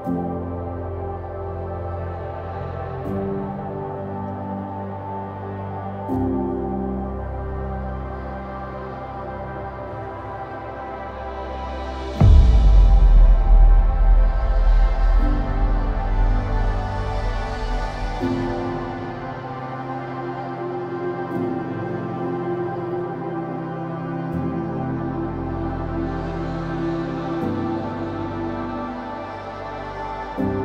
Thank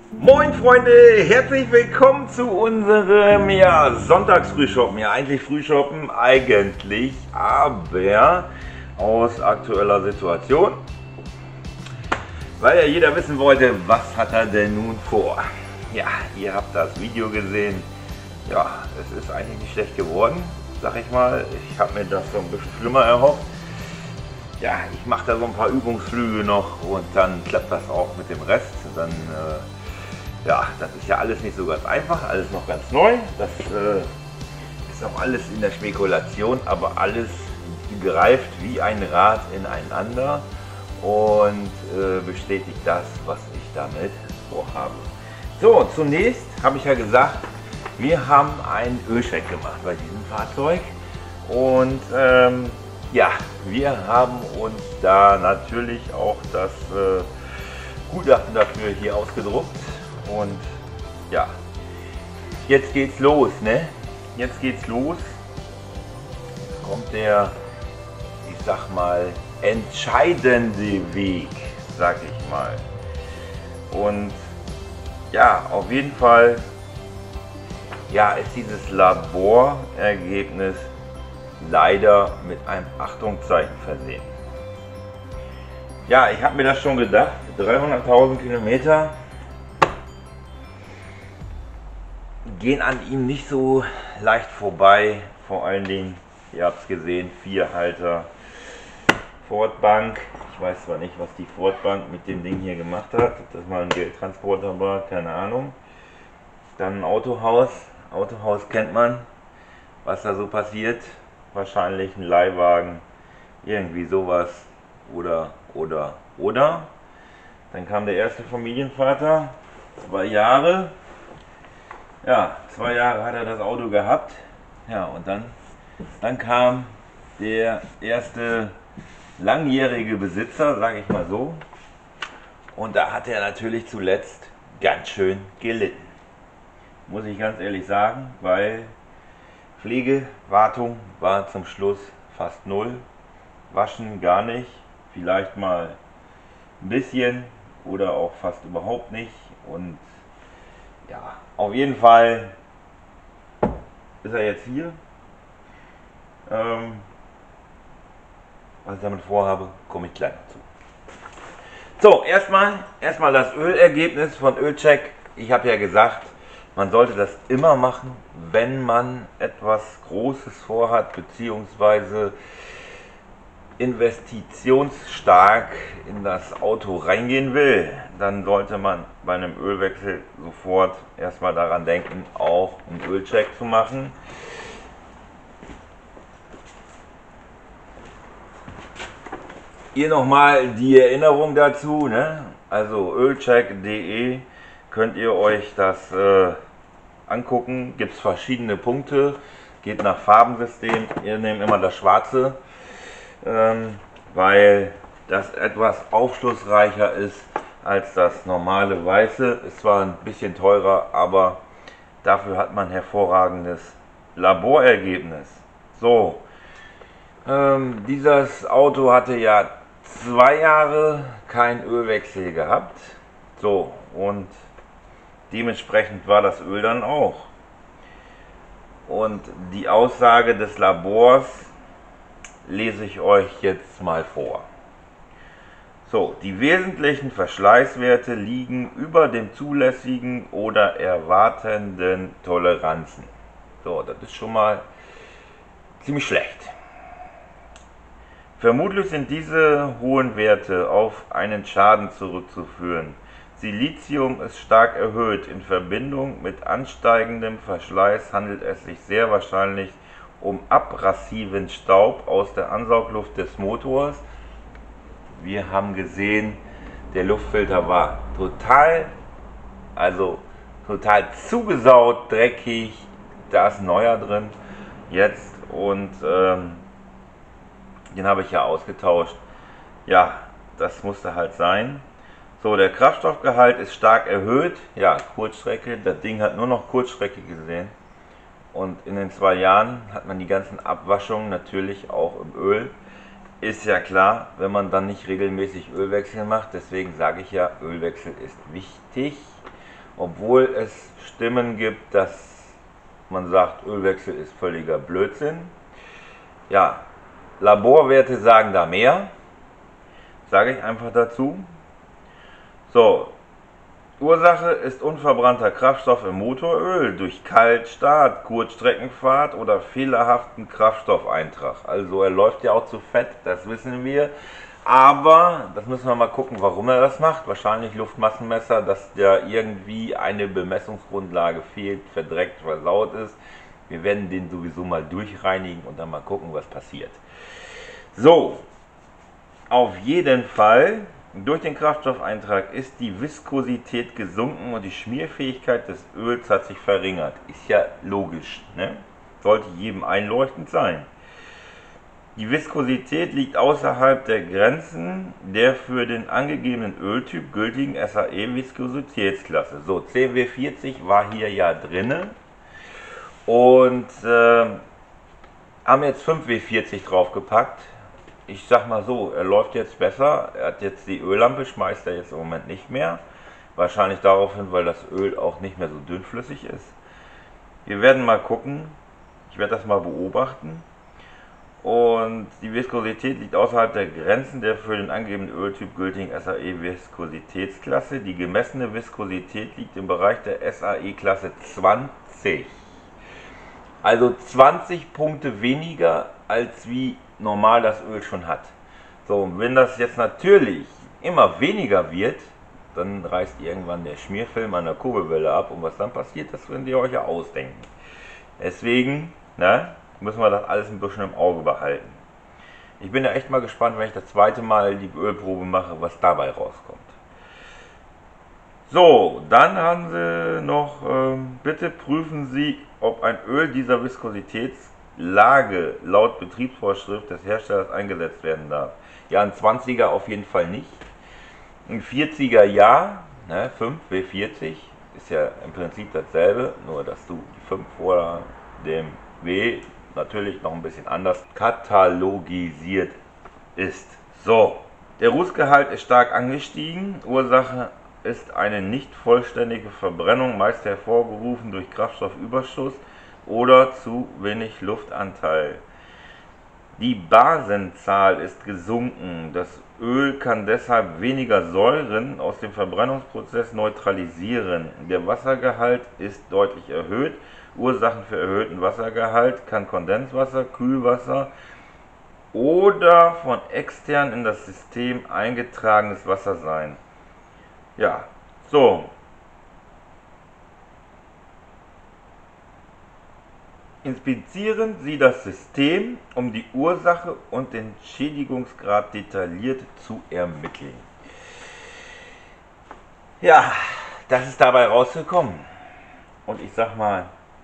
Moin Freunde, herzlich willkommen zu unserem Sonntagsfrühshoppen. Ja, eigentlich Frühshoppen, eigentlich, aber aus aktueller Situation, weil ja jeder wissen wollte, was hat er denn nun vor. Ja, ihr habt das Video gesehen. Ja, es ist eigentlich nicht schlecht geworden, sag ich mal. Ich habe mir das so ein bisschen schlimmer erhofft. Ja, ich mache da so ein paar Übungsflüge noch und dann klappt das auch mit dem Rest. Dann ja, das ist ja alles nicht so ganz einfach, alles noch ganz neu. Das ist auch alles in der Spekulation, aber alles greift wie ein Rad ineinander und bestätigt das, was ich damit vorhabe. So, zunächst habe ich ja gesagt, wir haben einen Ölcheck gemacht bei diesem Fahrzeug und ja, wir haben uns da natürlich auch das Gutachten dafür hier ausgedruckt. Und ja, jetzt geht's los, ne? Jetzt geht's los. Jetzt kommt der, ich sag mal, entscheidende Weg, sag ich mal. Und ja, auf jeden Fall, ja, ist dieses Laborergebnis leider mit einem Achtungszeichen versehen. Ja, ich habe mir das schon gedacht, 300.000 Kilometer gehen an ihm nicht so leicht vorbei, vor allen Dingen, ihr habt es gesehen, Vierhalter, Ford-Bank. Ich weiß zwar nicht, was die Ford-Bank mit dem Ding hier gemacht hat, ob das mal ein Geldtransporter war, keine Ahnung. Dann ein Autohaus, Autohaus kennt man, was da so passiert, wahrscheinlich ein Leihwagen, irgendwie sowas oder. Dann kam der erste Familienvater, 2 Jahre. Ja, 2 Jahre hat er das Auto gehabt. Ja, und dann kam der erste langjährige Besitzer, sage ich mal so. Und da hat er natürlich zuletzt ganz schön gelitten. Muss ich ganz ehrlich sagen, weil Pflege, Wartung war zum Schluss fast null. Waschen gar nicht, vielleicht mal ein bisschen oder auch fast überhaupt nicht. Und ja, auf jeden Fall ist er jetzt hier. Was ich damit vorhabe, komme ich gleich dazu. So, erstmal das Ölergebnis von Ölcheck. Ich habe ja gesagt, man sollte das immer machen, wenn man etwas Großes vorhat, beziehungsweise investitionsstark in das Auto reingehen will, dann sollte man bei einem Ölwechsel sofort erstmal daran denken, auch einen Ölcheck zu machen. Hier nochmal die Erinnerung dazu, ne? Also ölcheck.de könnt ihr euch das angucken, gibt es verschiedene Punkte, geht nach Farbensystem, ihr nehmt immer das schwarze, weil das etwas aufschlussreicher ist als das normale weiße. Ist zwar ein bisschen teurer, aber dafür hat man hervorragendes Laborergebnis. So, dieses Auto hatte ja 2 Jahre kein Ölwechsel gehabt. So, und dementsprechend war das Öl dann auch. Und die Aussage des Labors lese ich euch jetzt mal vor. So, die wesentlichen Verschleißwerte liegen über dem zulässigen oder erwartenden Toleranzen. So, das ist schon mal ziemlich schlecht. Vermutlich sind diese hohen Werte auf einen Schaden zurückzuführen. Silizium ist stark erhöht. In Verbindung mit ansteigendem Verschleiß handelt es sich sehr wahrscheinlich um abrasiven Staub aus der Ansaugluft des Motors. Wir haben gesehen, der Luftfilter war total zugesaut, dreckig. Da ist ein neuer drin jetzt und den habe ich ja ausgetauscht. Ja, das musste halt sein. So, der Kraftstoffgehalt ist stark erhöht. Ja, Kurzstrecke, das Ding hat nur noch Kurzstrecke gesehen. Und in den 2 Jahren hat man die ganzen Abwaschungen natürlich auch im Öl. Ist ja klar, wenn man dann nicht regelmäßig Ölwechsel macht. Deswegen sage ich ja, Ölwechsel ist wichtig. obwohl es Stimmen gibt, dass man sagt, Ölwechsel ist völliger Blödsinn. Ja, Laborwerte sagen da mehr, sage ich einfach dazu. So, Ursache ist unverbrannter Kraftstoff im Motoröl durch Kaltstart, Kurzstreckenfahrt oder fehlerhaften Kraftstoffeintrag. Also er läuft ja auch zu fett, das wissen wir. Aber, das müssen wir mal gucken, warum er das macht. Wahrscheinlich Luftmassenmesser, dass da irgendwie eine Bemessungsgrundlage fehlt, verdreckt, versaut ist. Wir werden den sowieso mal durchreinigen und dann mal gucken, was passiert. So, auf jeden Fall, durch den Kraftstoffeintrag ist die Viskosität gesunken und die Schmierfähigkeit des Öls hat sich verringert. Ist ja logisch, ne? Sollte jedem einleuchtend sein. Die Viskosität liegt außerhalb der Grenzen der für den angegebenen Öltyp gültigen SAE-Viskositätsklasse. So, CW40 war hier ja drinne und haben jetzt 5W40 draufgepackt. Ich sag mal so, er läuft jetzt besser. Er hat jetzt die Öllampe, schmeißt er jetzt im Moment nicht mehr. Wahrscheinlich daraufhin, weil das Öl auch nicht mehr so dünnflüssig ist. Wir werden mal gucken. Ich werde das mal beobachten. Und die Viskosität liegt außerhalb der Grenzen der für den angegebenen Öltyp gültigen SAE-Viskositätsklasse. Die gemessene Viskosität liegt im Bereich der SAE-Klasse 20. Also 20 Punkte weniger, als wie normal das Öl schon hat. So, und wenn das jetzt natürlich immer weniger wird, dann reißt irgendwann der Schmierfilm an der Kurbelwelle ab. Und was dann passiert, das könnt ihr euch ja ausdenken. Deswegen, müssen wir das alles ein bisschen im Auge behalten. Ich bin ja echt mal gespannt, wenn ich das zweite Mal die Ölprobe mache, was dabei rauskommt. So, dann haben sie noch, bitte prüfen Sie, ob ein Öl dieser Viskositätslage laut Betriebsvorschrift des Herstellers eingesetzt werden darf. Ja, ein 20er auf jeden Fall nicht. Ein 40er ja, 5W40 ist ja im Prinzip dasselbe, nur dass du die 5 vor dem W natürlich noch ein bisschen anders katalogisiert ist. So, der Rußgehalt ist stark angestiegen. Ursache ist eine nicht vollständige Verbrennung, meist hervorgerufen durch Kraftstoffüberschuss oder zu wenig Luftanteil. Die Basenzahl ist gesunken. Das Öl kann deshalb weniger Säuren aus dem Verbrennungsprozess neutralisieren. Der Wassergehalt ist deutlich erhöht. Ursachen für erhöhten Wassergehalt kann Kondenswasser, Kühlwasser oder von extern in das System eingetragenes Wasser sein. Ja, so. Inspizieren Sie das System, um die Ursache und den Schädigungsgrad detailliert zu ermitteln. Ja, das ist dabei rausgekommen. Und ich sag mal,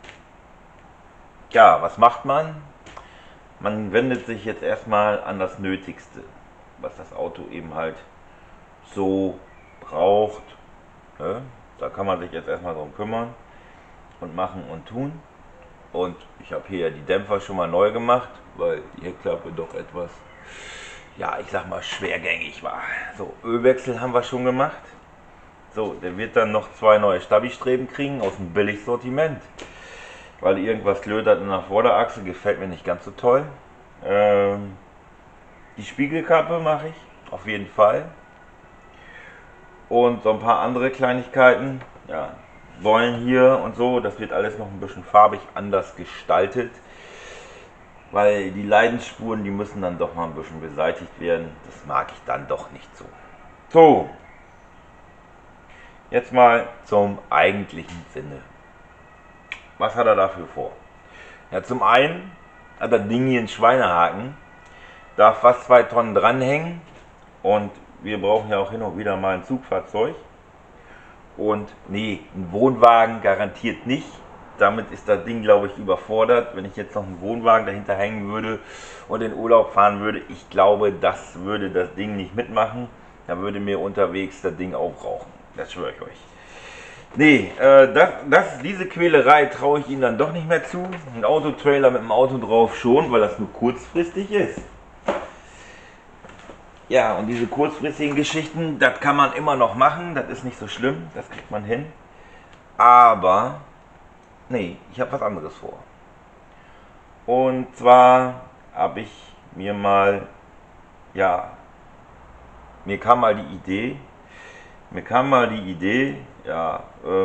ja, was macht man? Man wendet sich jetzt erstmal an das Nötigste, was das Auto eben halt so braucht. Ne? Da kann man sich jetzt erstmal drum kümmern und machen und tun. Und ich habe hier ja die Dämpfer schon mal neu gemacht, weil die Heckklappe doch etwas, ja, ich sag mal, schwergängig war. So, Ölwechsel haben wir schon gemacht. So, der wird dann noch 2 neue Stabi-Streben kriegen aus dem Billigsortiment. Weil irgendwas klötert in der Vorderachse, gefällt mir nicht ganz so toll. Die Spiegelkappe mache ich, auf jeden Fall. Und so ein paar andere Kleinigkeiten, ja, Säulen hier und so, das wird alles noch ein bisschen farbig anders gestaltet. Weil die Leidensspuren, die müssen dann doch mal ein bisschen beseitigt werden. Das mag ich dann doch nicht so. So, jetzt mal zum eigentlichen Sinne. Was hat er dafür vor? Ja, zum einen hat das Ding hier einen Schweinehaken, darf fast 2 Tonnen dranhängen und wir brauchen ja auch hin und wieder mal ein Zugfahrzeug. Und nee, ein Wohnwagen garantiert nicht. Damit ist das Ding, glaube ich, überfordert. Wenn ich jetzt noch einen Wohnwagen dahinter hängen würde und in Urlaub fahren würde, ich glaube, das würde das Ding nicht mitmachen. Da würde mir unterwegs das Ding aufrauchen. Das schwöre ich euch. Nee, diese Quälerei traue ich Ihnen dann doch nicht mehr zu. Ein Autotrailer mit dem Auto drauf schon, weil das nur kurzfristig ist. Ja, und diese kurzfristigen Geschichten, das kann man immer noch machen, das ist nicht so schlimm, das kriegt man hin. Aber, nee, ich habe was anderes vor. Und zwar habe ich mir mal, ja, mir kam mal die Idee, ja,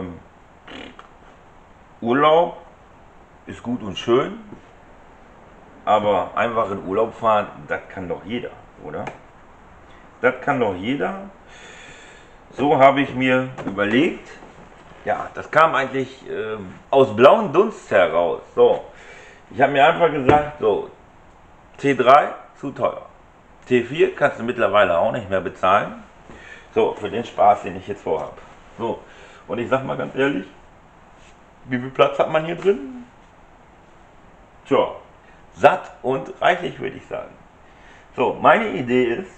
Urlaub ist gut und schön, aber einfach in Urlaub fahren, das kann doch jeder, oder? Das kann doch jeder. So habe ich mir überlegt, ja, das kam eigentlich aus blauem Dunst heraus. So, ich habe mir einfach gesagt, so, T3 zu teuer. T4 kannst du mittlerweile auch nicht mehr bezahlen. So, für den Spaß, den ich jetzt vorhabe. So, und ich sag mal ganz ehrlich, wie viel Platz hat man hier drin? Tja, satt und reichlich, würde ich sagen. So, meine Idee ist,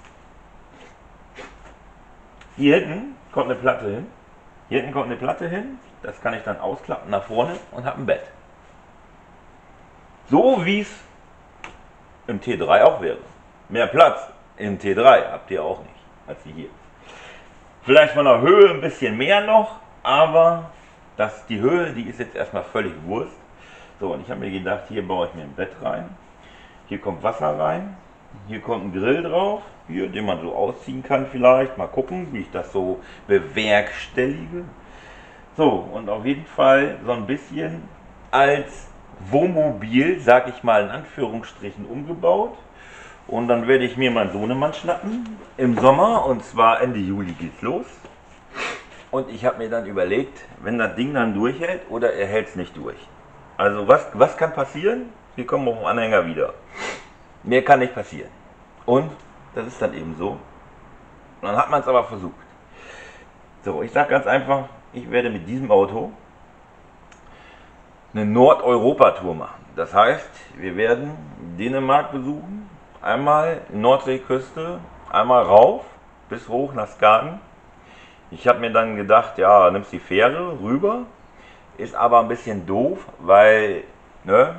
hier hinten kommt eine Platte hin. Hier hinten kommt eine Platte hin. Das kann ich dann ausklappen nach vorne und habe ein Bett. So wie es im T3 auch wäre. Mehr Platz im T3 habt ihr auch nicht, als hier. Vielleicht von der Höhe ein bisschen mehr noch, aber die Höhe, die ist jetzt erstmal völlig Wurst. So, und ich habe mir gedacht, hier baue ich mir ein Bett rein. Hier kommt Wasser rein. Hier kommt ein Grill drauf, hier, den man so ausziehen kann vielleicht. Mal gucken, wie ich das so bewerkstellige. So, und auf jeden Fall so ein bisschen als Wohnmobil, sag ich mal in Anführungsstrichen, umgebaut. Und dann werde ich mir meinen Sohnemann schnappen im Sommer, und zwar Ende Juli geht's los. Und ich habe mir dann überlegt, wenn das Ding dann durchhält oder er hält es nicht durch. Also was kann passieren? Wir kommen auf den Anhänger wieder. Mehr kann nicht passieren. Und das ist dann eben so. Und dann hat man es aber versucht. So, ich sage ganz einfach, ich werde mit diesem Auto eine Nordeuropa-Tour machen. Das heißt, wir werden Dänemark besuchen, einmal Nordseeküste, einmal rauf bis hoch nach Skagen. Ich habe mir dann gedacht, ja, nimmst die Fähre rüber, ist aber ein bisschen doof, weil, ne,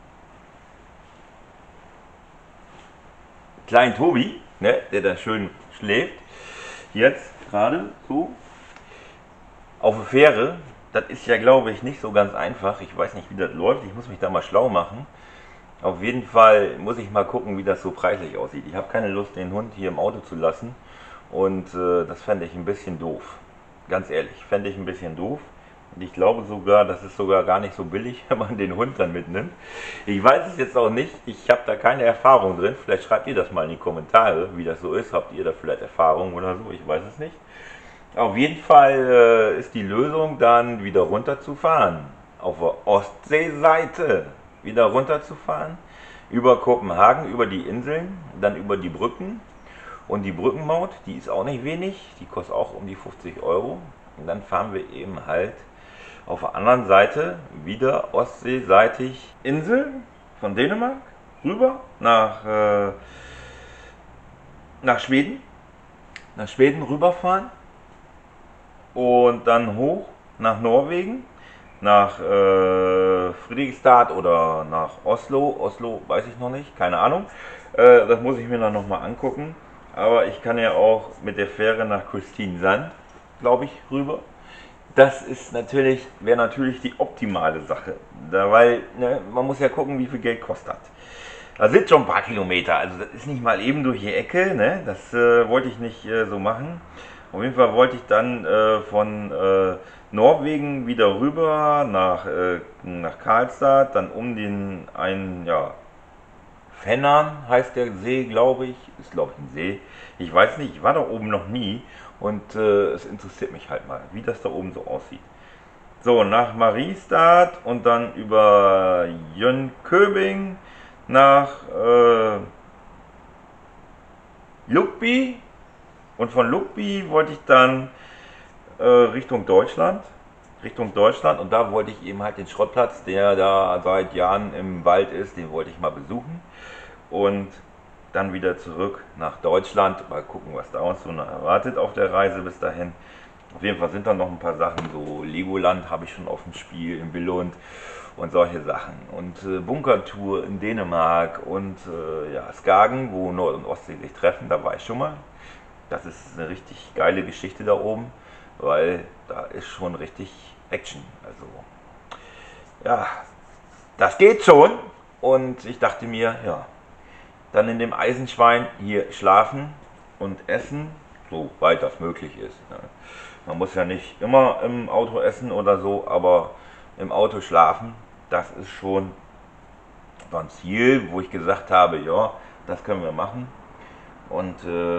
Klein Tobi, ne, der da schön schläft, jetzt gerade so auf der Fähre, das ist ja, glaube ich, nicht so ganz einfach. Ich weiß nicht, wie das läuft, ich muss mich da mal schlau machen. Auf jeden Fall muss ich mal gucken, wie das so preislich aussieht. Ich habe keine Lust, den Hund hier im Auto zu lassen, und das fände ich ein bisschen doof. Ganz ehrlich, fände ich ein bisschen doof. Und ich glaube sogar, das ist sogar gar nicht so billig, wenn man den Hund dann mitnimmt. Ich weiß es jetzt auch nicht, ich habe da keine Erfahrung drin. Vielleicht schreibt ihr das mal in die Kommentare, wie das so ist. Habt ihr da vielleicht Erfahrung oder so? Ich weiß es nicht. Auf jeden Fall ist die Lösung dann wieder runter zu fahren. Auf der Ostseeseite wieder runter zu fahren. Über Kopenhagen, über die Inseln, dann über die Brücken. Und die Brückenmaut, die ist auch nicht wenig. Die kostet auch um die 50 €. Und dann fahren wir eben halt auf der anderen Seite wieder ostseeseitig Insel von Dänemark rüber nach Schweden. Nach Schweden rüberfahren. Und dann hoch nach Norwegen, nach Fredrikstad oder nach Oslo. Oslo weiß ich noch nicht, keine Ahnung. Das muss ich mir dann nochmal angucken. Aber ich kann ja auch mit der Fähre nach Kristiansand, glaube ich, rüber. Das ist natürlich, wäre natürlich die optimale Sache. Weil, ne, man muss ja gucken, wie viel Geld kostet. Da sind schon ein paar Kilometer, also das ist nicht mal eben durch die Ecke, ne? Das wollte ich nicht so machen. Auf jeden Fall wollte ich dann von Norwegen wieder rüber nach Karlstad, dann um den einen, ja, Fennern heißt der See, glaube ich. Ist, glaube ich, ein See. Ich weiß nicht, ich war da oben noch nie, und es interessiert mich halt mal, wie das da oben so aussieht. So, nach Mariestad und dann über Jönköping nach Lukby. Und von Lukby wollte ich dann Richtung Deutschland. Und da wollte ich eben halt den Schrottplatz, der da seit Jahren im Wald ist, den wollte ich mal besuchen. Und dann wieder zurück nach Deutschland. Mal gucken, was da uns so erwartet auf der Reise bis dahin. Auf jeden Fall sind da noch ein paar Sachen, so Legoland habe ich schon auf dem Spiel in Billund und solche Sachen. Und Bunkertour in Dänemark und ja, Skagen, wo Nord- und Ostsee sich treffen, da war ich schon mal. Das ist eine richtig geile Geschichte da oben. weil da ist schon richtig Action. Also ja, das geht schon. Und ich dachte mir, ja, dann in dem Eisenschwein hier schlafen und essen, soweit das möglich ist. Ne? Man muss ja nicht immer im Auto essen oder so, aber im Auto schlafen, das ist schon so ein Ziel, wo ich gesagt habe, ja, das können wir machen. Und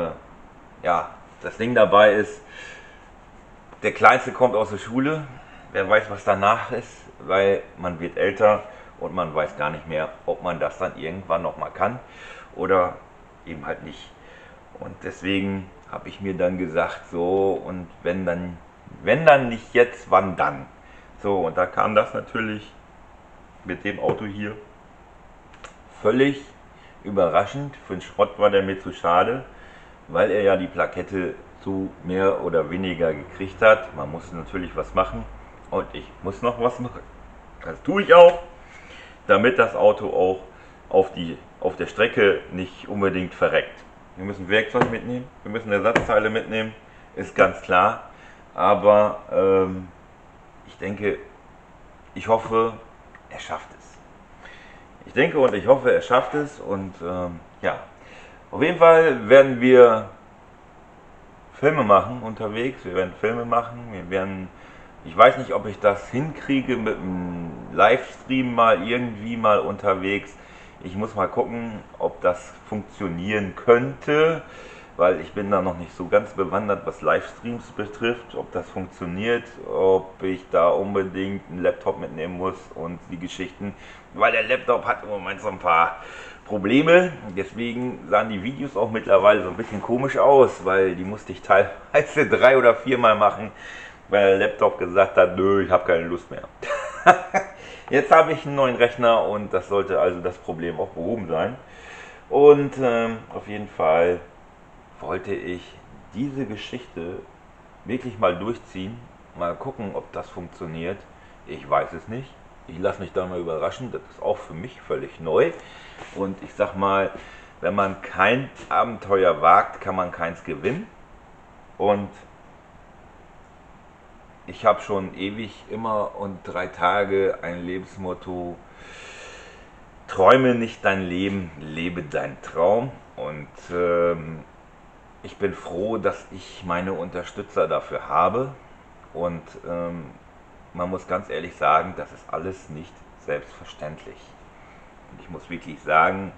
ja, das Ding dabei ist, der Kleinste kommt aus der Schule, wer weiß, was danach ist, weil man wird älter und man weiß gar nicht mehr, ob man das dann irgendwann nochmal kann oder eben halt nicht. Und deswegen habe ich mir dann gesagt, so, und wenn dann nicht jetzt, wann dann? So, und da kam das natürlich mit dem Auto hier völlig überraschend. Für den Schrott war der mir zu schade, weil er ja die Plakette so mehr oder weniger gekriegt hat. Man muss natürlich was machen und ich muss noch was machen. Das tue ich auch, damit das Auto auch auf der Strecke nicht unbedingt verreckt. Wir müssen Werkzeug mitnehmen, wir müssen Ersatzteile mitnehmen, ist ganz klar. Aber ich denke, ich hoffe, er schafft es. Ich denke und ich hoffe, er schafft es. Und ja, auf jeden Fall werden wir Filme machen unterwegs. Wir werden Filme machen. Ich weiß nicht, ob ich das hinkriege mit einem Livestream mal irgendwie mal unterwegs. Ich muss mal gucken, ob das funktionieren könnte, weil ich bin da noch nicht so ganz bewandert, was Livestreams betrifft, ob das funktioniert, ob ich da unbedingt einen Laptop mitnehmen muss und die Geschichten, weil der Laptop hat im Moment so ein paar Probleme, deswegen sahen die Videos auch mittlerweile so ein bisschen komisch aus, weil die musste ich teilweise 3 oder 4 Mal machen, weil der Laptop gesagt hat, nö, ich habe keine Lust mehr. Jetzt habe ich einen neuen Rechner und das sollte also das Problem auch behoben sein. Und auf jeden Fall wollte ich diese Geschichte wirklich mal durchziehen, mal gucken, ob das funktioniert. Ich weiß es nicht. Ich lasse mich da mal überraschen. Das ist auch für mich völlig neu. Und ich sag mal, wenn man kein Abenteuer wagt, kann man keins gewinnen. Und ich habe schon ewig immer und 3 Tage ein Lebensmotto: Träume nicht dein Leben, lebe deinen Traum. Und ich bin froh, dass ich meine Unterstützer dafür habe. Und man muss ganz ehrlich sagen, das ist alles nicht selbstverständlich. Und ich muss wirklich sagen,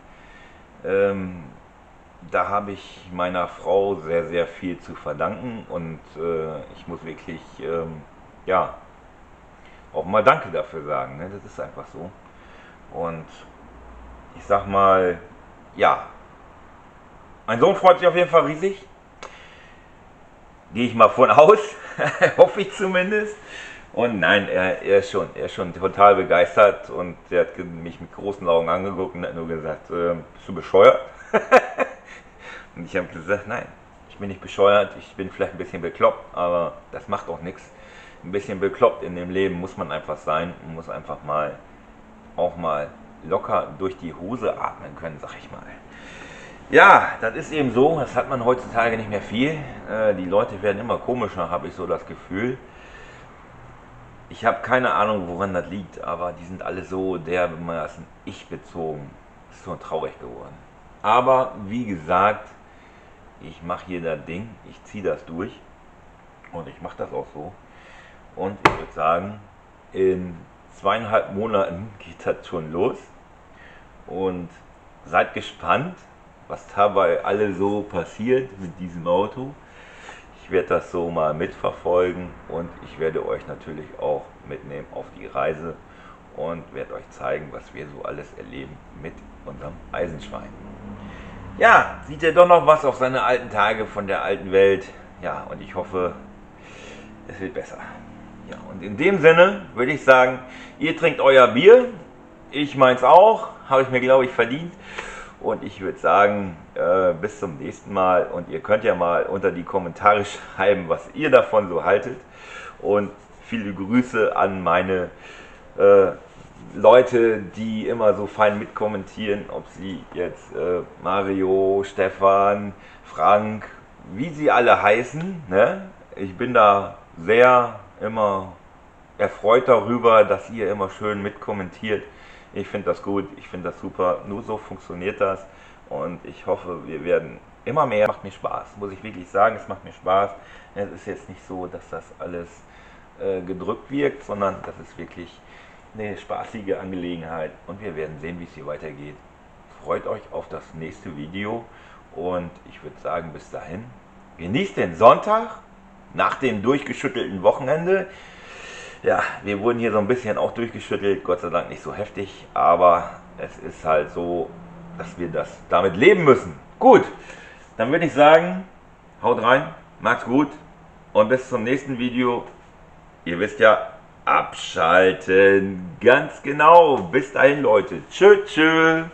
da habe ich meiner Frau sehr, sehr viel zu verdanken und ich muss wirklich, ja, auch mal Danke dafür sagen, ne? Das ist einfach so. Und ich sag mal, ja, mein Sohn freut sich auf jeden Fall riesig. Gehe ich mal von aus, hoffe ich zumindest. Und nein, er ist schon total begeistert und er hat mich mit großen Augen angeguckt und hat nur gesagt, bist du bescheuert? Und ich habe gesagt, nein, ich bin nicht bescheuert, ich bin vielleicht ein bisschen bekloppt, aber das macht auch nichts. Ein bisschen bekloppt in dem Leben muss man einfach sein und muss einfach mal auch mal locker durch die Hose atmen können, sag ich mal. Ja, das ist eben so, das hat man heutzutage nicht mehr viel. Die Leute werden immer komischer, habe ich so das Gefühl. Ich habe keine Ahnung, woran das liegt, aber die sind alle so dermaßen ich-bezogen. Ist so traurig geworden. Aber wie gesagt, ich mache hier das Ding, ich ziehe das durch und ich mache das auch so. Und ich würde sagen, in 2,5 Monaten geht das schon los. Und seid gespannt, was dabei alle so passiert mit diesem Auto. Ich werde das so mal mitverfolgen und ich werde euch natürlich auch mitnehmen auf die Reise und werde euch zeigen, was wir so alles erleben mit unserem Eisenschwein. Ja, sieht er doch noch was auf seine alten Tage von der alten Welt. Ja, und ich hoffe, es wird besser. Ja, und in dem Sinne würde ich sagen, ihr trinkt euer Bier, ich meins auch, habe ich mir, glaube ich, verdient. Und ich würde sagen, bis zum nächsten Mal. Und ihr könnt ja mal unter die Kommentare schreiben, was ihr davon so haltet. Und viele Grüße an meine Leute, die immer so fein mitkommentieren, ob sie jetzt Mario, Stefan, Frank, wie sie alle heißen. Ne? Ich bin da sehr immer erfreut darüber, dass ihr immer schön mitkommentiert. Ich finde das gut, ich finde das super. Nur so funktioniert das. Und ich hoffe, wir werden immer mehr. Macht mir Spaß, muss ich wirklich sagen. Es macht mir Spaß. Es ist jetzt nicht so, dass das alles gedrückt wirkt, sondern das ist wirklich eine spaßige Angelegenheit. Und wir werden sehen, wie es hier weitergeht. Freut euch auf das nächste Video. Und ich würde sagen, bis dahin, genießt den Sonntag nach dem durchgeschüttelten Wochenende. Ja, wir wurden hier so ein bisschen auch durchgeschüttelt, Gott sei Dank nicht so heftig, aber es ist halt so, dass wir damit leben müssen. Gut, dann würde ich sagen, haut rein, macht's gut und bis zum nächsten Video. Ihr wisst ja, abschalten, ganz genau. Bis dahin, Leute. Tschö, tschö.